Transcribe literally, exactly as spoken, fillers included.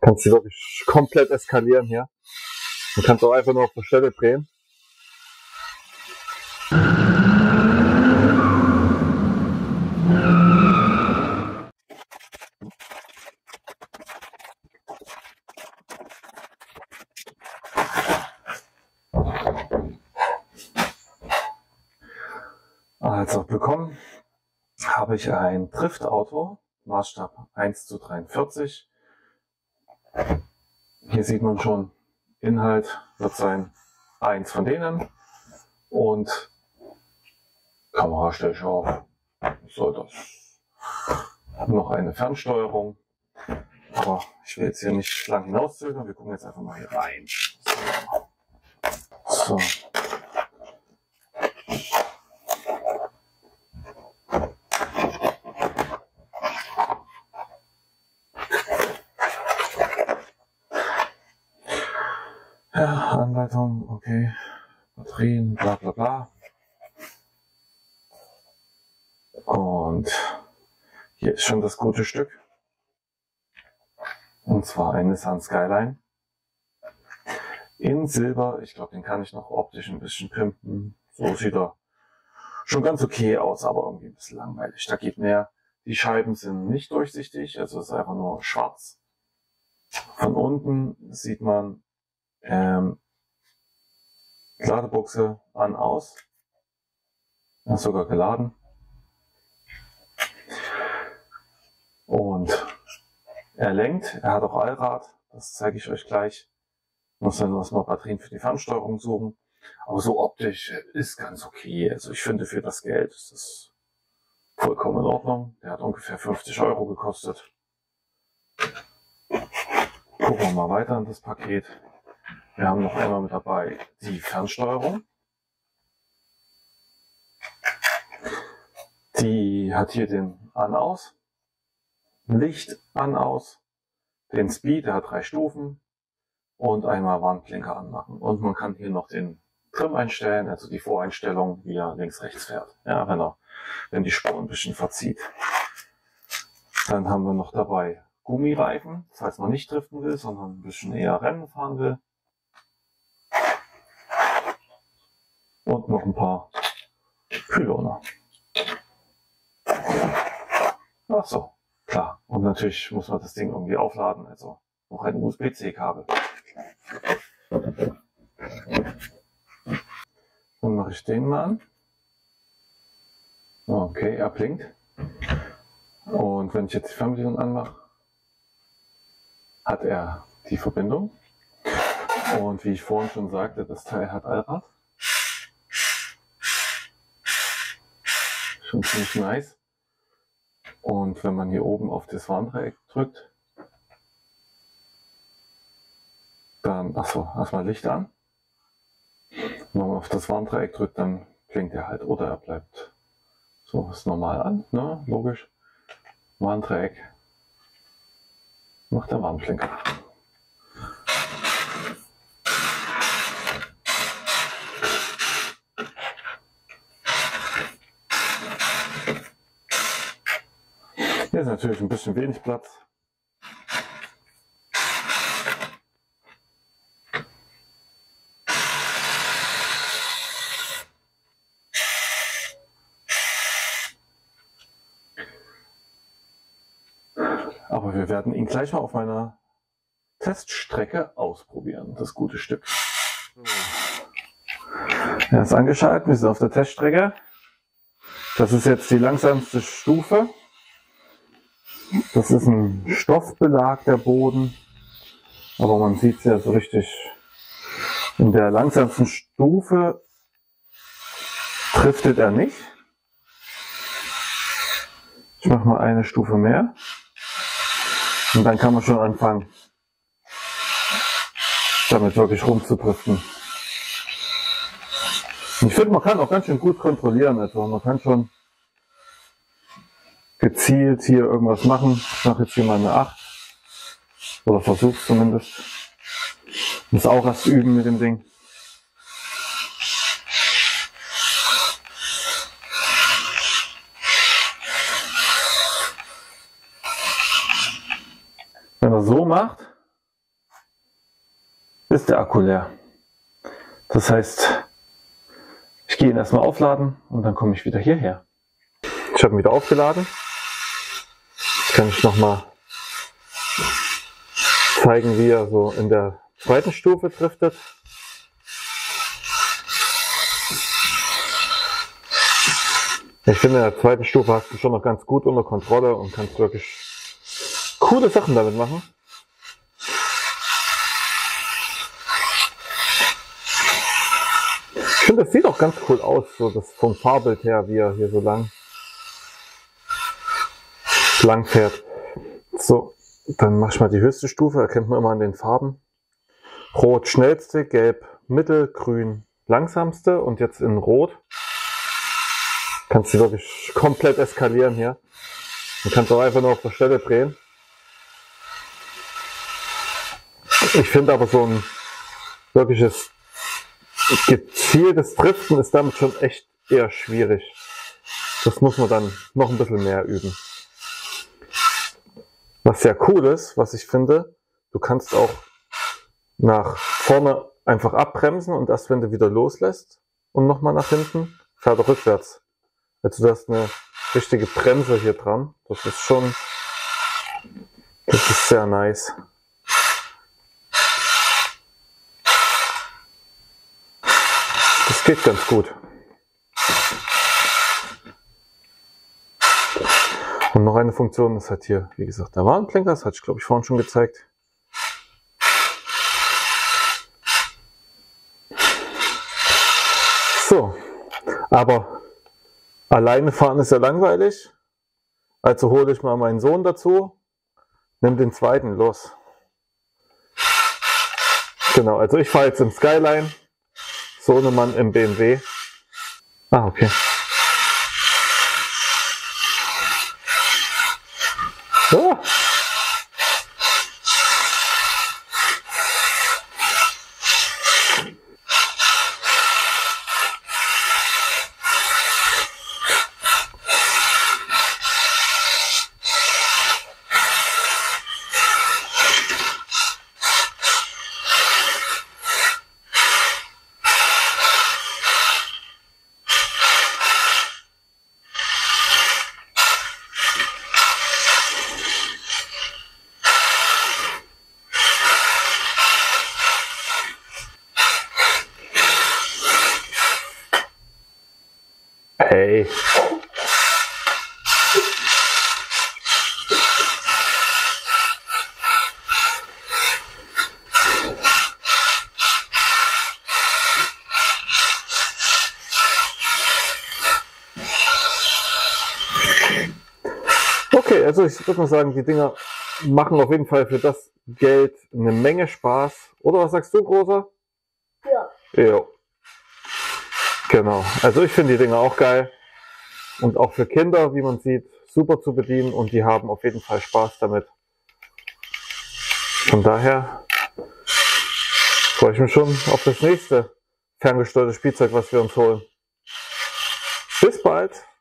Kannst du wirklich komplett eskalieren hier. Du kannst auch einfach nur auf der Stelle drehen. Also bekommen habe ich ein Driftauto, Maßstab eins zu dreiundvierzig. Hier sieht man schon, Inhalt wird sein eins von denen und Kamerastellschraube. So, das noch eine Fernsteuerung. Aber ich will jetzt hier nicht lang hinauszögern. Wir gucken jetzt einfach mal hier rein. So. Ja, Anleitung, okay. Batterien, bla bla bla. Und hier ist schon das gute Stück. Und zwar ein Nissan Skyline. In Silber. Ich glaube, den kann ich noch optisch ein bisschen pimpen. So sieht er schon ganz okay aus, aber irgendwie ein bisschen langweilig. Da geht mehr. Die Scheiben sind nicht durchsichtig, also es ist einfach nur schwarz. Von unten sieht man ähm, Ladebuchse an, aus. Er ist sogar geladen. Und er lenkt, er hat auch Allrad, das zeige ich euch gleich. Muss dann nur erstmal Batterien für die Fernsteuerung suchen. Aber so optisch ist ganz okay. Also ich finde, für das Geld ist das vollkommen in Ordnung. Der hat ungefähr fünfzig Euro gekostet. Gucken wir mal weiter in das Paket. Wir haben noch einmal mit dabei die Fernsteuerung. Die hat hier den An-Aus, Licht an-aus, den Speed, der hat drei Stufen und einmal Warnblinker anmachen. Und man kann hier noch den Trim einstellen, also die Voreinstellung, wie er links-rechts fährt. Ja, wenn er, wenn die Spur ein bisschen verzieht. Dann haben wir noch dabei Gummireifen, falls man nicht driften will, sondern ein bisschen eher Rennen fahren will. Und noch ein paar Pyloner. Ach so, klar. Und natürlich muss man das Ding irgendwie aufladen, also noch ein U S B C Kabel. Dann mache ich den mal an. Okay, er blinkt. Und wenn ich jetzt die Fernbedienung anmache, hat er die Verbindung. Und wie ich vorhin schon sagte, das Teil hat Allrad. Schon ziemlich nice. Und wenn man hier oben auf das Warndreieck drückt, dann, achso, erstmal Licht an. Wenn man auf das Warndreieck drückt, dann blinkt er halt oder er bleibt so ist normal an, ne? Logisch. Warndreieck macht der Warnblinker. Hier ist natürlich ein bisschen wenig Platz. Aber wir werden ihn gleich mal auf meiner Teststrecke ausprobieren, das gute Stück. Er ist angeschaltet, wir sind auf der Teststrecke. Das ist jetzt die langsamste Stufe. Das ist ein Stoffbelag, der Boden. Aber man sieht es ja so richtig. In der langsamsten Stufe driftet er nicht. Ich mache mal eine Stufe mehr. Und dann kann man schon anfangen, damit wirklich rumzudriften. Ich finde, man kann auch ganz schön gut kontrollieren. Also man kann schon gezielt hier irgendwas machen. Ich mache jetzt hier mal eine acht. Oder versuche es zumindest. Muss auch erst üben mit dem Ding. Wenn er so macht, ist der Akku leer. Das heißt, ich gehe ihn erstmal aufladen und dann komme ich wieder hierher. Ich habe ihn wieder aufgeladen. Jetzt kann ich nochmal zeigen, wie er so in der zweiten Stufe driftet. Ich finde, in der zweiten Stufe hast du schon noch ganz gut unter Kontrolle und kannst wirklich coole Sachen damit machen. Ich finde, das sieht auch ganz cool aus, so das vom Fahrbild her, wie er hier so lang, lang fährt. So, dann mache ich mal die höchste Stufe, erkennt man immer an den Farben. Rot schnellste, gelb mittel, grün langsamste und jetzt in Rot. Kannst du wirklich komplett eskalieren hier. Du kannst auch einfach nur auf der Stelle drehen. Ich finde aber so ein wirkliches gezieltes Driften ist damit schon echt eher schwierig. Das muss man dann noch ein bisschen mehr üben. Was sehr cool ist, was ich finde, du kannst auch nach vorne einfach abbremsen und erst wenn du wieder loslässt und nochmal nach hinten, fährt er rückwärts. Also du hast eine richtige Bremse hier dran. Das ist schon, das ist sehr nice. Das geht ganz gut. Und noch eine Funktion ist halt hier, wie gesagt, der Warnblinker, das hatte ich glaube ich vorhin schon gezeigt. So, aber alleine fahren ist ja langweilig, also hole ich mal meinen Sohn dazu, nimm den zweiten, los. Genau, also ich fahre jetzt im Skyline, Sohnemann im B M W. Ah, okay. So. Hey. Okay, also ich würde mal sagen, die Dinger machen auf jeden Fall für das Geld eine Menge Spaß. Oder was sagst du, Großer? Ja. Jo. Genau, also ich finde die Dinger auch geil und auch für Kinder, wie man sieht, super zu bedienen und die haben auf jeden Fall Spaß damit. Von daher freue ich mich schon auf das nächste ferngesteuerte Spielzeug, was wir uns holen. Bis bald!